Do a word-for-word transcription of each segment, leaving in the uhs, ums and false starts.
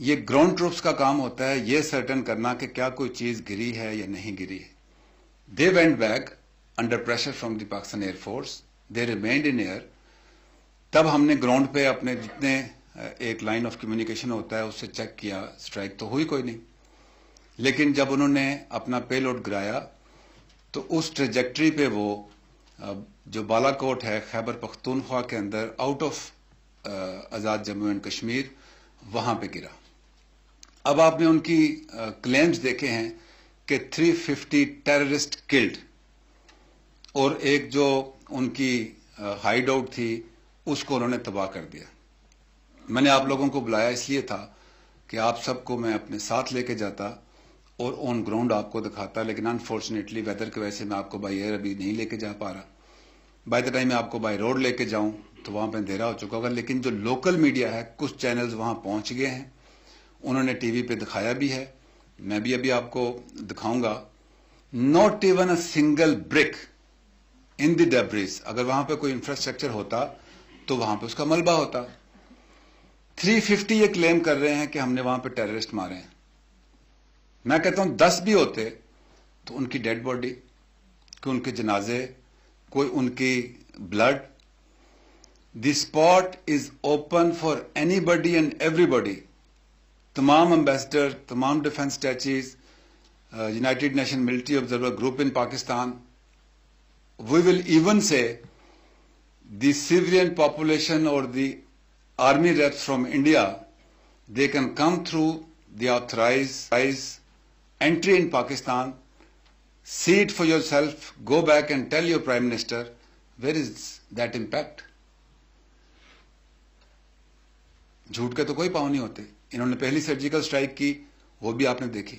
ये ground troops का काम होता है ये सर्टन करना कि क्या कोई चीज गिरी है या नहीं गिरी है. They went back under pressure from the Pakistan air force. They remained in air. तब हमने ग्राउंड पे अपने जितने एक लाइन ऑफ कम्युनिकेशन होता है उससे चेक किया. स्ट्राइक तो हुई कोई नहीं, लेकिन जब उन्होंने अपना पेलोड गिराया तो उस ट्रेजेक्ट्री पे वो जो बालाकोट है खैबर पख्तूनख्वा के अंदर out of Azad Jammu and Kashmir वहां पे गिरा. अब आपने उनकी क्लेम्स देखे हैं कि तीन सौ पचास टेररिस्ट किल्ड, और एक जो उनकी हाइड आउट थी उसको उन्होंने तबाह कर दिया. मैंने आप लोगों को बुलाया इसलिए था कि आप सबको मैं अपने साथ लेके जाता और ऑन ग्राउंड आपको दिखाता, लेकिन अनफॉर्चुनेटली वेदर की वजह से मैं आपको बाई एयर अभी नहीं लेके जा पा रहा. बाय द टाइम मैं आपको बाय रोड लेके जाऊं तो वहां पर अंधेरा हो चुका होगा. लेकिन जो लोकल मीडिया है, कुछ चैनल्स वहां पहुंच गए हैं, उन्होंने टीवी पे दिखाया भी है, मैं भी अभी आपको दिखाऊंगा. Not even a single brick in the debris. अगर वहां पे कोई इंफ्रास्ट्रक्चर होता तो वहां पे उसका मलबा होता. तीन सौ पचास ये क्लेम कर रहे हैं कि हमने वहां पे टेररिस्ट मारे हैं. मैं कहता हूं दस भी होते तो उनकी डेड बॉडी, कि उनके जनाजे, कोई उनकी blood. The spot is open for anybody and everybody. तमाम एम्बेसडर, तमाम defence attaches, United Nation military observer group in Pakistan. We will even say the civilian population or the army reps from India, they can come through the authorized entry in Pakistan, see it for yourself, go back and tell your Prime Minister, where is that impact? झूठ के तो कोई पाँव नहीं होते. इन्होंने पहली surgical strike की, वो भी आपने देखी.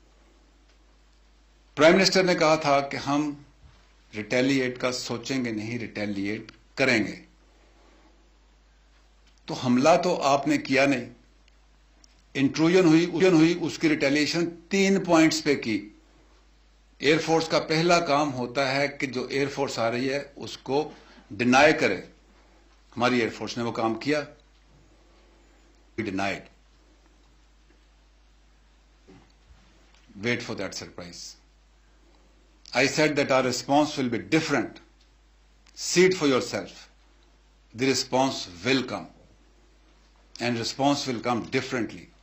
प्राइम मिनिस्टर ने कहा था कि हम रिटेलिएट का सोचेंगे नहीं, रिटेलिएट करेंगे. तो हमला तो आपने किया नहीं. इंट्रूजन हुई हुई उसकी रिटेलिएशन तीन पॉइंट्स पे की. एयरफोर्स का पहला काम होता है कि जो एयरफोर्स आ रही है उसको डिनाई करे. हमारी एयरफोर्स ने वो काम किया. Denied. Wait for that surprise. I said that our response will be different. See it for yourself. The response will come. And response will come differently.